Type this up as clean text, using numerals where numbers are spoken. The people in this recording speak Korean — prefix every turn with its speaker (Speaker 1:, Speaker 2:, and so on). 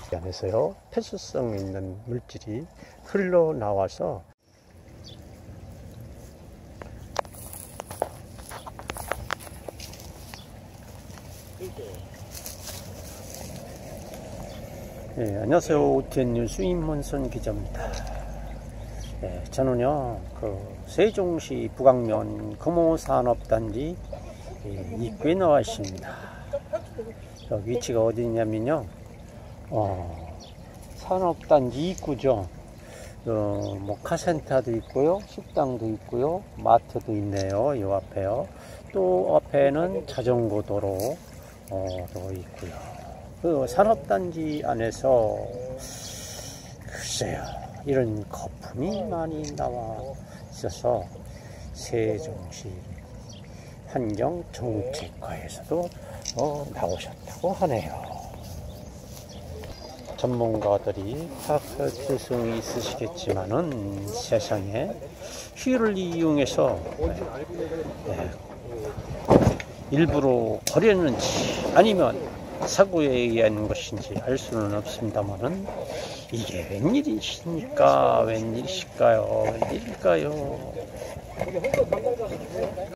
Speaker 1: 안에서요 폐수성 있는 물질이 흘러나와서 네, 안녕하세요. OTN 뉴스 임문선 기자입니다. 네, 저는요 세종시 북악면 금호산업단지 입구에 나와 있습니다. 위치가 어디냐면요 산업단지 입구죠. 뭐 카센터도 있고요, 식당도 있고요, 마트도 있네요. 이 앞에요. 또 앞에는 자전거 도로 도 있고요. 그 산업단지 안에서 글쎄요 이런 거품이 많이 나와 있어서 세종시 환경정책과에서도 나오셨다고 하네요. 전문가들이 파악할 있으시겠지만은 세상에 휴일을 이용해서 일부러 버렸는지 아니면 사고에 의한 것인지 알 수는 없습니다만은 이게 웬일이십니까? 웬일일까요?